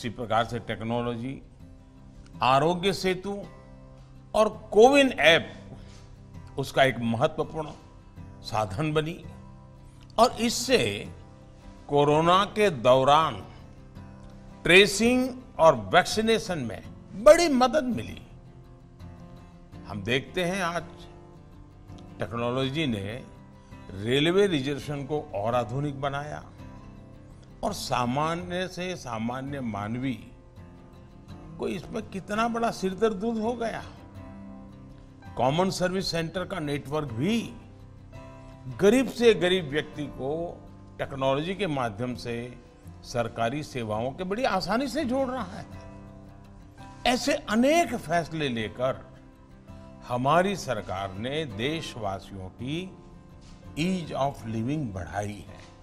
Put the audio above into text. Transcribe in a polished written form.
इसी प्रकार से टेक्नोलॉजी, आरोग्य सेतु और कोविन ऐप उसका एक महत्वपूर्ण साधन बनी और इससे कोरोना के दौरान ट्रेसिंग और वैक्सीनेशन में बड़ी मदद मिली। हम देखते हैं आज टेक्नोलॉजी ने रेलवे रिजर्वेशन को और आधुनिक बनाया और सामान्य से सामान्य मानवी को इसमें कितना बड़ा सिरदर्द हो गया। कॉमन सर्विस सेंटर का नेटवर्क भी गरीब से गरीब व्यक्ति को टेक्नोलॉजी के माध्यम से सरकारी सेवाओं के बड़ी आसानी से जोड़ रहा है। ऐसे अनेक फैसले लेकर हमारी सरकार ने देशवासियों की ईज ऑफ लिविंग बढ़ाई है।